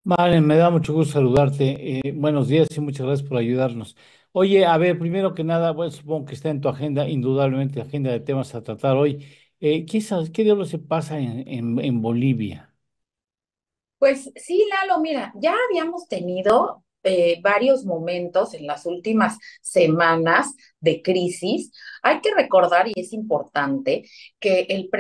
Vale, me da mucho gusto saludarte. Buenos días y muchas gracias por ayudarnos. Oye, a ver, primero que nada, bueno, supongo que está en tu agenda, indudablemente, agenda de temas a tratar hoy. ¿Qué diablos se pasa en Bolivia? Pues sí, Lalo, mira, ya habíamos tenido varios momentos en las últimas semanas de crisis. Hay que recordar, y es importante, que el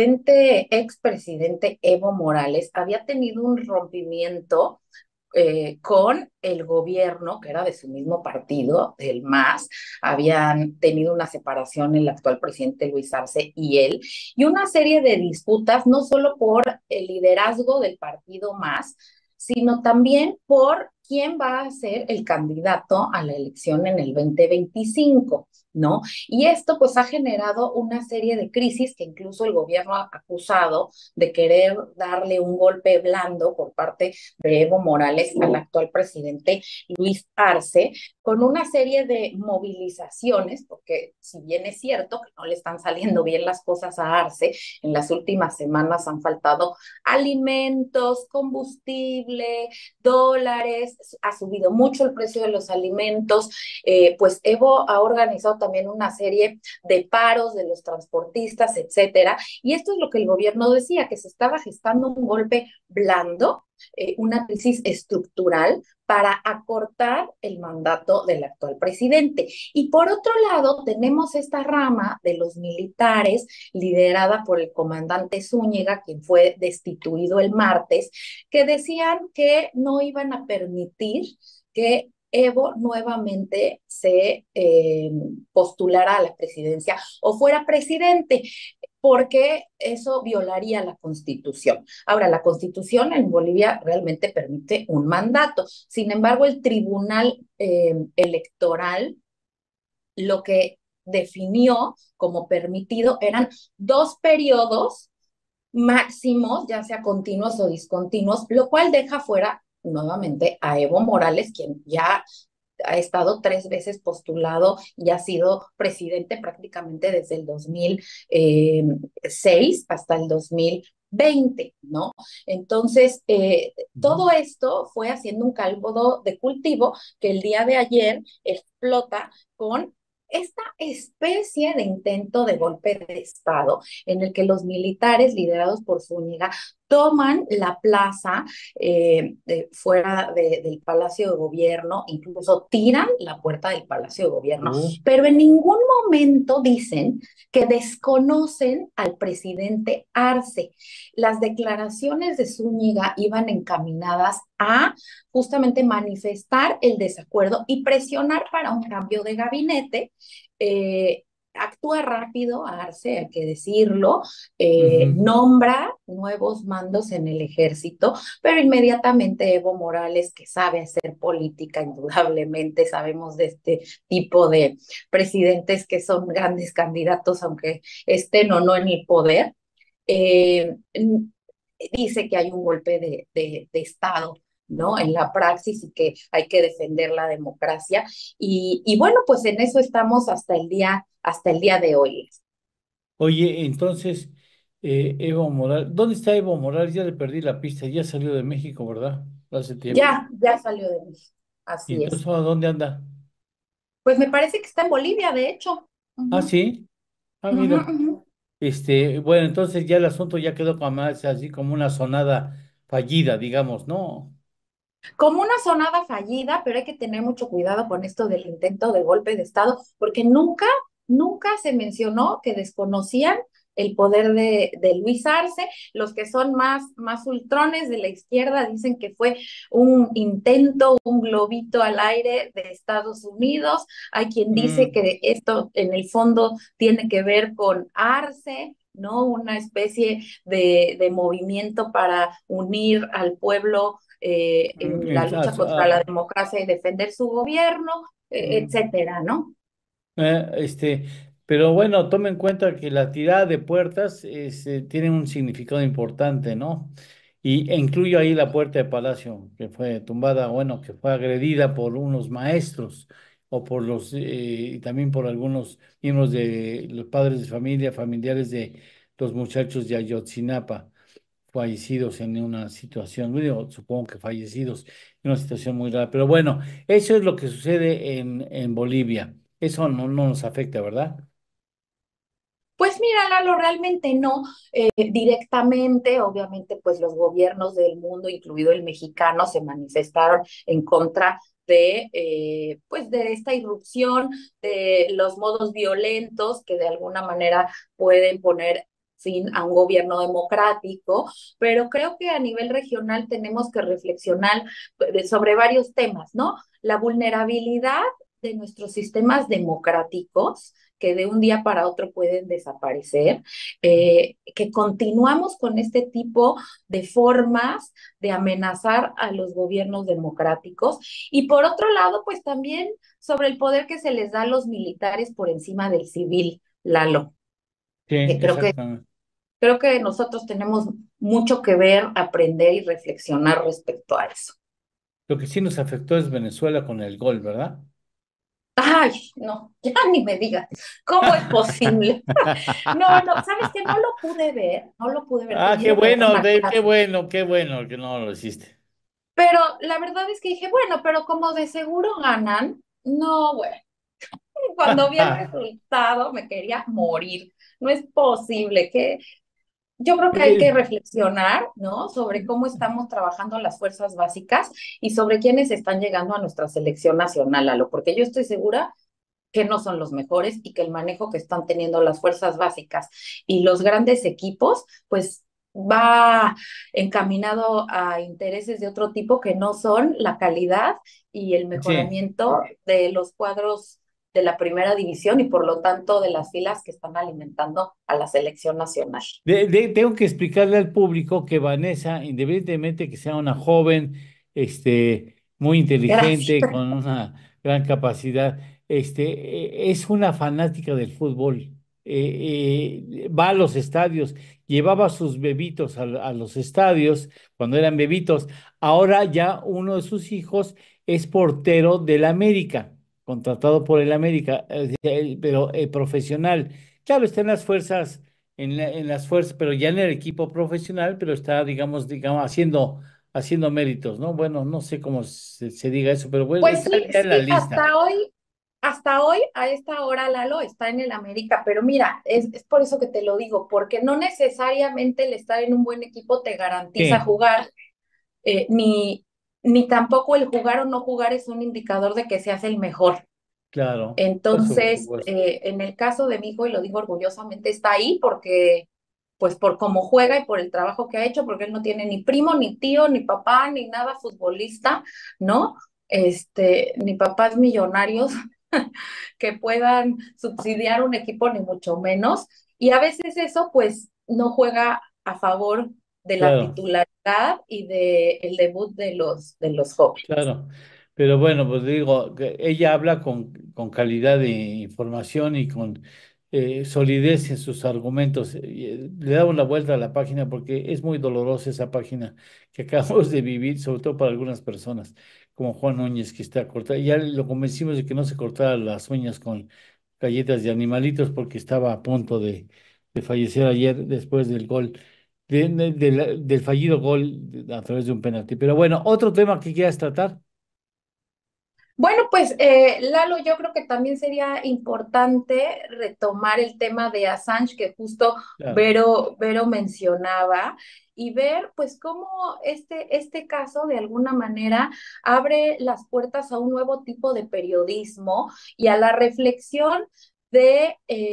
expresidente Evo Morales había tenido un rompimiento con el gobierno, que era de su mismo partido, el MAS. Habían tenido una separación el actual presidente Luis Arce y él, y una serie de disputas, no solo por el liderazgo del partido MAS, sino también por quién va a ser el candidato a la elección en el 2025, ¿no? Y esto pues ha generado una serie de crisis que incluso el gobierno ha acusado de querer darle un golpe blando por parte de Evo Morales al actual presidente Luis Arce, con una serie de movilizaciones, porque si bien es cierto que no le están saliendo bien las cosas a Arce, en las últimas semanas han faltado alimentos, combustible, dólares, ha subido mucho el precio de los alimentos, pues Evo ha organizado también una serie de paros de los transportistas, etcétera, y esto es lo que el gobierno decía, que se estaba gestando un golpe blando, una crisis estructural para acortar el mandato del actual presidente. Y por otro lado, tenemos esta rama de los militares liderada por el comandante Zúñiga, quien fue destituido el martes, que decían que no iban a permitir que Evo nuevamente se postulara a la presidencia o fuera presidente, porque eso violaría la Constitución. Ahora, la Constitución en Bolivia realmente permite un mandato. Sin embargo, el Tribunal Electoral lo que definió como permitido eran dos periodos máximos, ya sea continuos o discontinuos, lo cual deja fuera nuevamente a Evo Morales, quien ya ha estado 3 veces postulado y ha sido presidente prácticamente desde el 2006 hasta el 2020, ¿no? Entonces, Ujú. todo esto fue haciendo un caldo de cultivo que el día de ayer explota con esta especie de intento de golpe de Estado en el que los militares liderados por Zúñiga toman la plaza del Palacio de Gobierno, incluso tiran la puerta del Palacio de Gobierno, Uh, pero en ningún momento dicen que desconocen al presidente Arce. Las declaraciones de Zúñiga iban encaminadas a justamente manifestar el desacuerdo y presionar para un cambio de gabinete. Actúa rápido Arce, hay que decirlo, ujú. nombra nuevos mandos en el ejército, pero inmediatamente Evo Morales, que sabe hacer política, indudablemente sabemos de este tipo de presidentes que son grandes candidatos, aunque estén o no en el poder, eh, dice que hay un golpe de Estado, ¿no? En la praxis y que hay que defender la democracia. Y bueno, pues en eso estamos hasta el día de hoy. Oye, entonces, Evo Morales, ¿dónde está Evo Morales? Ya le perdí la pista, ya salió de México, ¿verdad? Hace tiempo. Ya salió de mí. ¿Y Así entonces es. a dónde anda? Pues me parece que está en Bolivia, de hecho. Ah, Ujú, sí. Ah, ujú, mira. ujú. Bueno, entonces ya el asunto ya quedó como más así como una sonada fallida, digamos, ¿no? Como una sonada fallida, pero hay que tener mucho cuidado con esto del intento de golpe de Estado, porque nunca se mencionó que desconocían el poder de Luis Arce. Los que son más ultrones de la izquierda dicen que fue un intento, un globito al aire de Estados Unidos. Hay quien dice Mm, que esto en el fondo tiene que ver con Arce, ¿no? Una especie de movimiento para unir al pueblo en la lucha contra la democracia y defender su gobierno, mm. etcétera, ¿no? Eh, este, pero bueno, tome en cuenta que la tirada de puertas tiene un significado importante, ¿no? E incluyo ahí la puerta de Palacio, que fue tumbada, bueno, que fue agredida por unos maestros o y también por algunos miembros de los padres de familia, familiares de los muchachos de Ayotzinapa. fallecidos en una situación, digo, supongo que fallecidos en una situación muy rara, pero bueno, eso es lo que sucede en Bolivia. Eso no nos afecta, ¿verdad? Pues mira, Lalo, realmente no directamente, obviamente, pues los gobiernos del mundo, incluido el mexicano, se manifestaron en contra pues de esta irrupción, de los modos violentos que de alguna manera pueden poner fin a un gobierno democrático, pero creo que a nivel regional tenemos que reflexionar sobre varios temas, ¿no? La vulnerabilidad de nuestros sistemas democráticos que de un día para otro pueden desaparecer, que continuamos con este tipo de formas de amenazar a los gobiernos democráticos y por otro lado, pues también sobre el poder que se les da a los militares por encima del civil, Lalo. Sí, Que creo que exactamente. creo que nosotros tenemos mucho que ver, aprender y reflexionar respecto a eso. Lo que sí nos afectó es Venezuela con el gol, ¿verdad? Ay, no, ya ni me digas, ¿cómo es posible? No, no, ¿sabes qué? No lo pude ver, no lo pude ver, Ah, tenía qué que tomar bueno, una clase. qué bueno que no lo hiciste. Pero la verdad es que dije, bueno, pero como de seguro ganan, no, bueno, cuando vi el resultado me quería morir. No es posible que yo creo que hay que Eh, reflexionar, ¿no? Sobre cómo estamos trabajando las fuerzas básicas y sobre quiénes están llegando a nuestra selección nacional, Lalo, porque yo estoy segura que no son los mejores y que el manejo que están teniendo las fuerzas básicas y los grandes equipos, pues va encaminado a intereses de otro tipo que no son la calidad y el sí. mejoramiento de los cuadros de la primera división y por lo tanto de las filas que están alimentando a la selección nacional. Tengo que explicarle al público que Vanessa, independientemente que sea una joven, muy Gracias. inteligente, con una gran capacidad, es una fanática del fútbol. Va a los estadios, llevaba a sus bebitos a los estadios cuando eran bebitos. Ahora ya uno de sus hijos es portero del América, contratado por el América, pero profesional. Claro, está en las fuerzas en las fuerzas, pero ya en el equipo profesional, pero está, digamos, haciendo méritos, ¿no? Bueno, no sé cómo se diga eso, pero bueno, Pues está sí, ya en la sí, lista. hasta hoy, a esta hora, Lalo, está en el América, pero mira, es por eso que te lo digo, porque no necesariamente el estar en un buen equipo te garantiza Sí, jugar, ni, ni tampoco el jugar o no jugar es un indicador de que seas el mejor. claro, eso por Entonces, supuesto. en el caso de mi hijo, y lo digo orgullosamente, está ahí porque, pues por cómo juega y por el trabajo que ha hecho, porque él no tiene ni primo, ni tío, ni papá, ni nada futbolista, ¿no? Ni papás millonarios que puedan subsidiar un equipo, ni mucho menos. Y a veces eso, pues, no juega a favor de la Claro. titularidad y de el debut de los jóvenes. Claro, pero bueno, pues digo, que ella habla con calidad de información y con solidez en sus argumentos. Le damos la vuelta a la página porque es muy dolorosa esa página que acabamos de vivir, sobre todo para algunas personas, como Juan Núñez, que está cortado. Ya lo convencimos de que no se cortara las uñas con galletas de animalitos porque estaba a punto de fallecer ayer después del gol del fallido gol a través de un penalti. Pero bueno, otro tema que quieras tratar. Bueno, pues Lalo, yo creo que también sería importante retomar el tema de Assange que justo Claro, Vero mencionaba y ver pues cómo este caso de alguna manera abre las puertas a un nuevo tipo de periodismo y a la reflexión de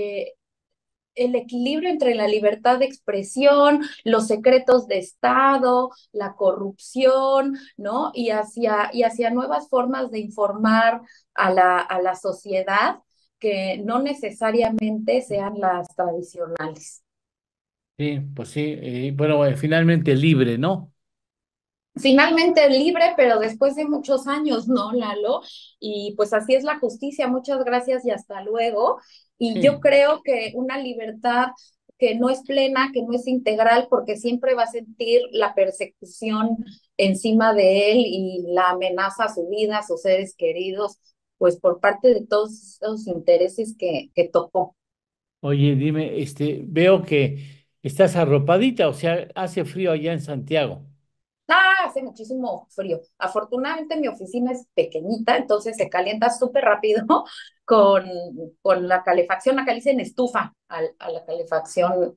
el equilibrio entre la libertad de expresión, los secretos de Estado, la corrupción, ¿no? Y hacia nuevas formas de informar a la sociedad que no necesariamente sean las tradicionales. sí, pues sí. Bueno, finalmente libre, ¿no? Finalmente libre, pero después de muchos años, ¿no, Lalo? Y pues así es la justicia. Muchas gracias y hasta luego. Y yo Sí, creo que una libertad que no es plena, que no es integral, porque siempre va a sentir la persecución encima de él y la amenaza a su vida, a sus seres queridos, pues por parte de todos los intereses que tocó. oye, dime, veo que estás arropadita, o sea, hace frío allá en Santiago. Hace muchísimo frío. Afortunadamente mi oficina es pequeñita, entonces se calienta súper rápido con, con la calefacción. Acá le dicen estufa a la calefacción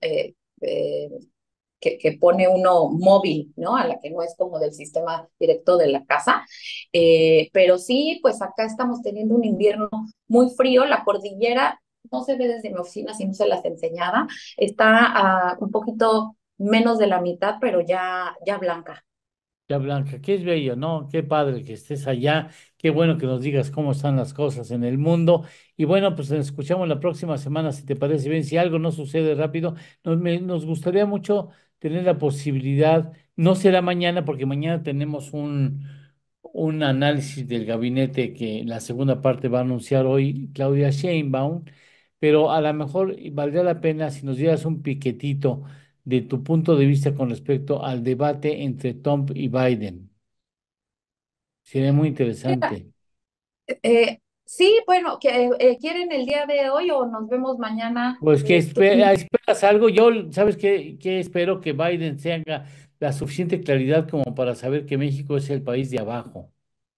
que pone uno móvil, ¿no? A la que no es como del sistema directo de la casa. Pero sí, pues acá estamos teniendo un invierno muy frío. La cordillera, no se ve desde mi oficina, si no se las enseñaba, está a un poquito menos de la mitad, pero ya blanca. Ya, Blanca, qué es bello, ¿no? Qué padre que estés allá. Qué bueno que nos digas cómo están las cosas en el mundo. Y bueno, pues nos escuchamos la próxima semana, si te parece bien. Si algo no sucede rápido, nos gustaría mucho tener la posibilidad, no será mañana, porque mañana tenemos un análisis del gabinete que la segunda parte va a anunciar hoy Claudia Sheinbaum, pero a lo mejor valdría la pena si nos dieras un piquetito de tu punto de vista con respecto al debate entre Trump y Biden. Sería muy Mira, interesante. sí, bueno, ¿quieren el día de hoy o nos vemos mañana? Pues que esperas algo, yo, ¿sabes qué espero? Que Biden tenga la suficiente claridad como para saber que México es el país de abajo.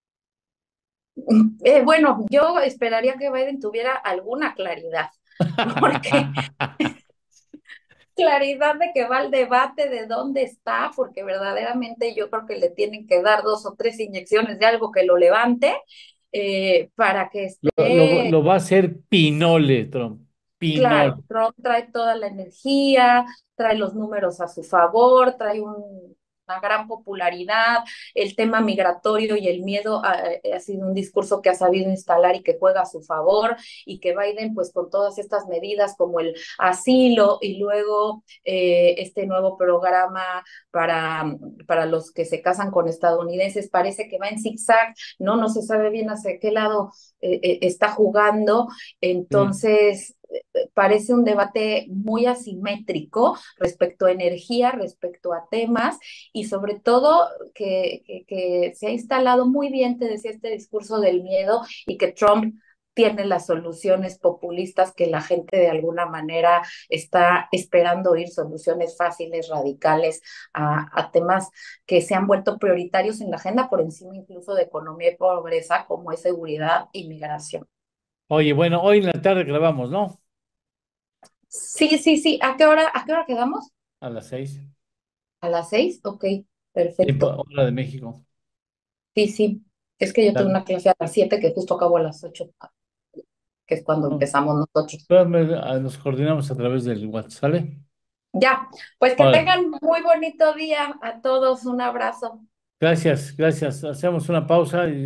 Bueno, yo esperaría que Biden tuviera alguna claridad, porque claridad de que va el debate, de dónde está, porque verdaderamente yo creo que le tienen que dar dos o tres inyecciones de algo que lo levante para que esté. Lo va a hacer Pinole, Trump. Pinole. Claro, Trump trae toda la energía, trae los números a su favor, trae una gran popularidad. El tema migratorio y el miedo ha sido un discurso que ha sabido instalar y que juega a su favor, y que Biden, pues con todas estas medidas como el asilo y luego este nuevo programa para los que se casan con estadounidenses, parece que va en zigzag, ¿no? No se sabe bien hacia qué lado está jugando. Sí. Entonces, parece un debate muy asimétrico respecto a energía, respecto a temas, y sobre todo que se ha instalado muy bien, te decía, este discurso del miedo, y que Trump tiene las soluciones populistas que la gente de alguna manera está esperando oír, soluciones fáciles, radicales a temas que se han vuelto prioritarios en la agenda por encima incluso de economía y pobreza, como es seguridad y migración. Oye, bueno, hoy en la tarde grabamos, ¿no? Sí, sí, sí. a qué hora quedamos? A las 6. ¿A las 6? Ok, Tiempo, perfecto. hora de México. Sí, sí. Es que yo tengo Dale. una clase a las 7 que justo acabo a las 8, que es cuando No, empezamos nosotros. nos coordinamos a través del WhatsApp, ¿sale? Ya, pues que Órale. tengan muy bonito día a todos. Un abrazo. Gracias, gracias. Hacemos una pausa y